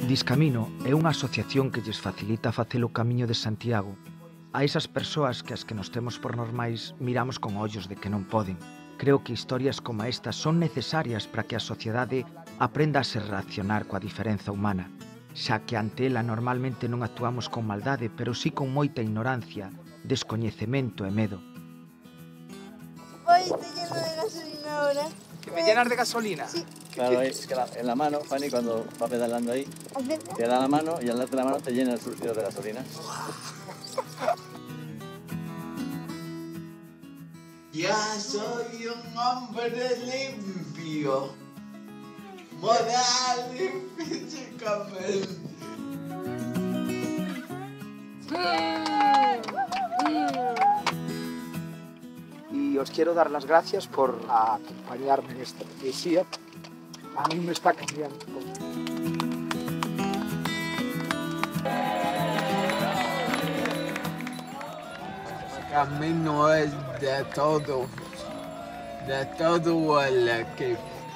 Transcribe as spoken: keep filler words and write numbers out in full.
Discamino é unha asociación que lles facilita facer o Camiño de Santiago a esas persoas que as que nos temos por normais miramos con ollos de que non poden. Creo que historias como estas son necesarias para que a sociedade aprenda a se relacionar coa diferenza humana, xa que ante ela normalmente non actuamos con maldade, pero sí con moita ignorancia, descoñecemento e medo. Hoy estoy lleno de gasolina ahora. ¿Que me llenas de gasolina? Sí. Claro, es que la, en la mano, Fanny, cuando va pedalando ahí, te da la mano y al darte la mano te llena el surtidor de gasolina. Ya soy un hombre limpio, moral y físicamente. Y os quiero dar las gracias por acompañarme en esta poesía. A mí me está cambiando. El camino es de todo, de todo el equipo.